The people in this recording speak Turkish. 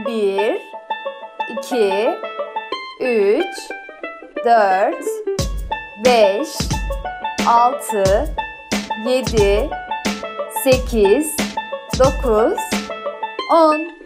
1, 2, 3, 4, 5, 6, 7, 8, 9, 10.